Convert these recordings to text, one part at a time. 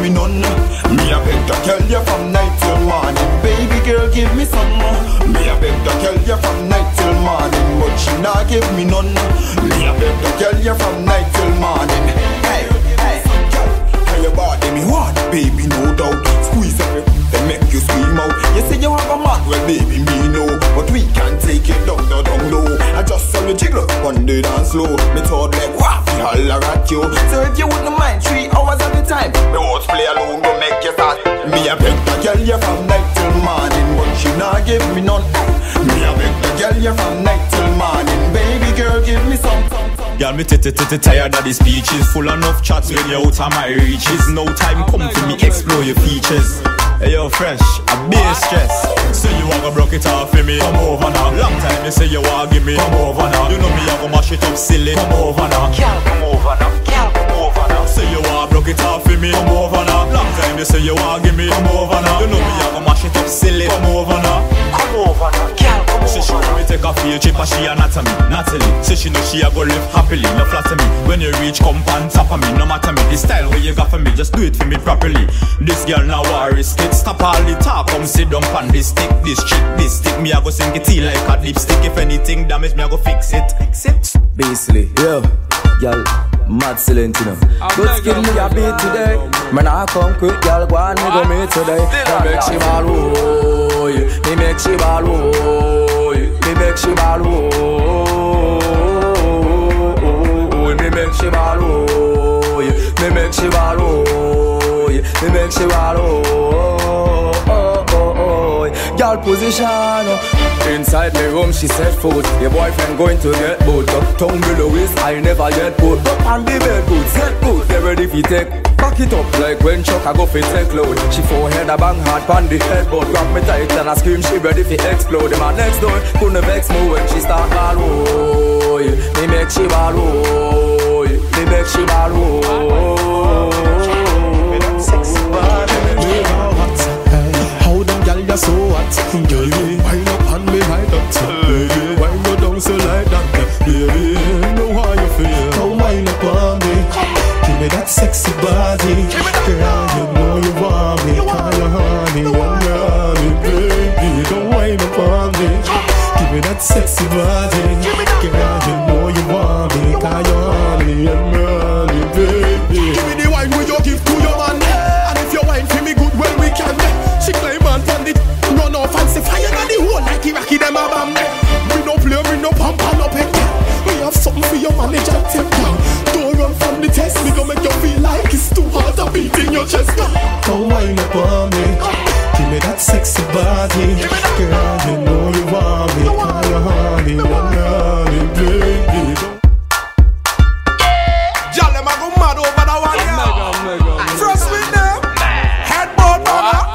me none. Me a beg to tell you from night till morning. Baby girl, give me some. Me a beg to tell you from night till morning, but she not give me none. Me a beg to tell you from night till morning. Hey, hey, tell your body me what, baby, no doubt. Squeeze every, they make you scream out. You say you have a man, well baby, me know, but we can't take it down, down low. I just saw you jiggle on the dance floor. Me thought like, wow, holler at you. So if you wouldn't mind 3 hours at a time, me won't play alone, go make you start. Me a beg to tell you from night till morning, but she not give me none. Me a beg to tell you from night till morning. Baby girl, give me some. Girl, me tired of these speeches. Full enough chats when you're out of my reaches. No time come for me explore your features. Hey yo, fresh, a bit stress. Say you wanna broke it off for me, come over now. Long time you say you wanna give me, come over now. You know me, I go mash it up silly, come over now. Girl, come over now, girl, come over now. Say you wanna broke it off for me, come over now. Long time you say you wanna give me, come over now. You know me, I go mash it up silly, come over now. Come over now, girl, come over now. Say she want me take a field trip and she anatomy, Natalie. Say she know she a go live happily, no flatter me. When you reach, come on top of me, no matter me. The style where you got for me, just do it for me properly. This girl now a risk it. Stop all the talk, come sit down on this stick. This chick, this stick. Me I go sink it tea like a lipstick. If anything damage me I go fix it. Basically, yeah, y'all mad silent, you know. Good skin me a beat today. Man I come quick, y'all go on me go me today. Me make she ball, oh, me make she ball, oh, me make she ball, oh, me make she ball, oh, me make she ball, oh, me make she ball, oh, y'all position. Inside the room she said food. Your boyfriend going to get boot. Tongue below his I never get put. Up on the bed boots, get good. They ready fi take. Back it up like when Chuck I go fi take load. She forehead a bang hard pan the headboard. Grab me tight and I scream she ready fi explode. My next door couldn't vex me when she start ball. Oh, me make she ball. Oh, me make she ball. Oh, sexy body. How them gyal ya so hot? Girl, you wind up on me like that, baby. Wind you down so like that, baby. Know how you feel. Come wind up on me. Give me that sexy body. Girl, you know you want me. Call you honey, honey, baby. Don't wind up on me. Give me that sexy body. Girl, you know you want me. Call you honey, honey, baby. Give me the wine where you give to your man. And if you wine for me good, well we can. She climb on it, run off and say fire on the hole like Iraqi them a bomb. We no play, we no pump and no peck. We have something for your manager and take down. Don't run from the test, we gon' make you feel like it's too hard to beat in your chest. Come wind up on me, give me that sexy body. Girl, you know you want me, call you honey, honey, baby. Y'all them a go mad over that one, yeah. Trust me now, headboard mama.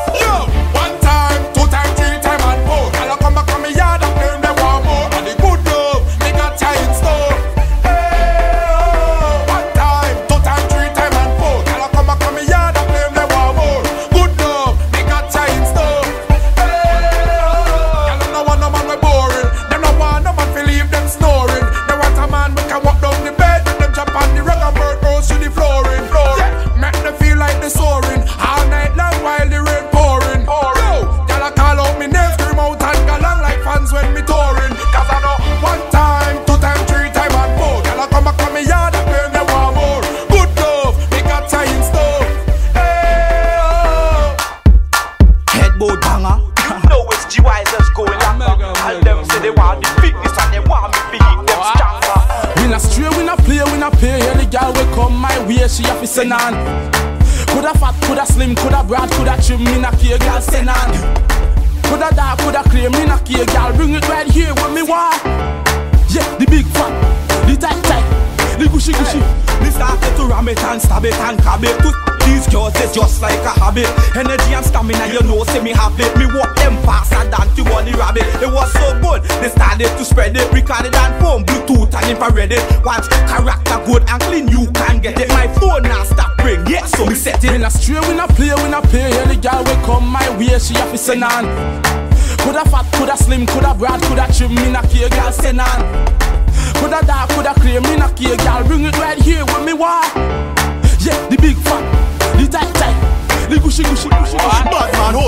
Coulda fat, coulda slim, coulda broad, coulda trim, me not care, girl, send on. Coulda dark, coulda clear, me not care, girl, bring it right here with me, want. Yeah, the big fat, the tight, the gushy. Me started to ram it and stab it and cab it. These girls is just like a habit. Energy and stamina, you know, say me have it. Me walk them faster than to one rabbit. It was so good, they started to spread it. Recorded on phone, Bluetooth and infrared it. Watch character good and clean, you can get it. My phone now stop ring, yeah, so me set it. We not stray, we not play, we not pay. Any girl will come my way, she have to send on. Coulda fat, coulda slim, coulda broad, coulda trim, me not care, girl, send on. Coulda dark, coulda clear, me not care, girl, bring it right here with me, why? Yeah, the big fat, the tight,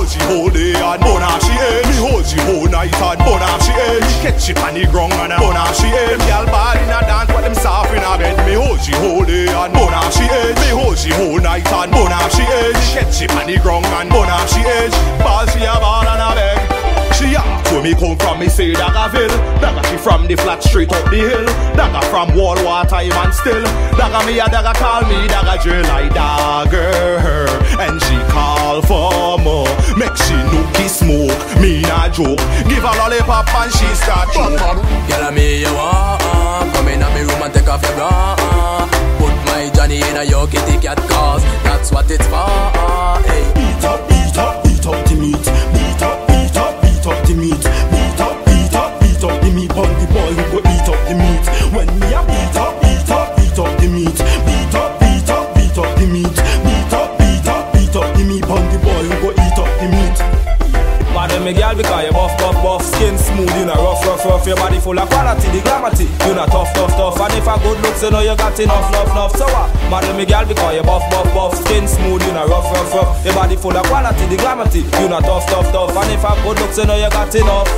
hold she whole day and bun off she head. Me hold she whole night and bun off she head. Me catch it on the ground and bun off she head. Girl bad in a dance but them soft in a bed. Me hold she whole day and bun off she head. Me hold she whole night and bun off she head. Me catch it on the ground and bun off she head. Ball she a ball and a beg. She asked where me come from, me say Daggerville. Dagger she from the flat straight up the hill. Dagger from wall water even still. Dagger me a dagger call me Dagger drill like Dagger. And she call for more. Make she nookie smoke, me not joke. Give her lollipop and she start choke. Girl, me you want come in a me room and take off your bra. Put my Johnny in a your kitty cat cause that's what it's for. Hey. Beat up, beat up, beat up the meat. Beat up, beat up, beat up the meat. Beat up, beat up, beat up the meat. On the boy who go eat up the meat. When me a beat up, beat up, beat up the meat. Beat up, beat up, beat up the meat. Beat up, beat up, beat up the meat. On the boy who go eat up the meat. Madam, me girl, because you buff, buff, buff. Skin smooth, you know, rough, rough, rough. Your body full of quality, the glamity. You know, tough, tough, tough. And if a good looks, you know you got enough, enough, enough. So what? Madam, me girl, because you buff, buff, buff. Skin smooth, you know, rough, rough, rough. Your body full of quality, the glamity. You know, tough, tough, tough. And if a good looks, you know you got enough.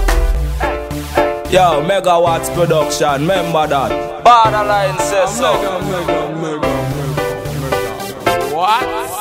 Yo, Megawatts production, remember that. Borderline says so. What?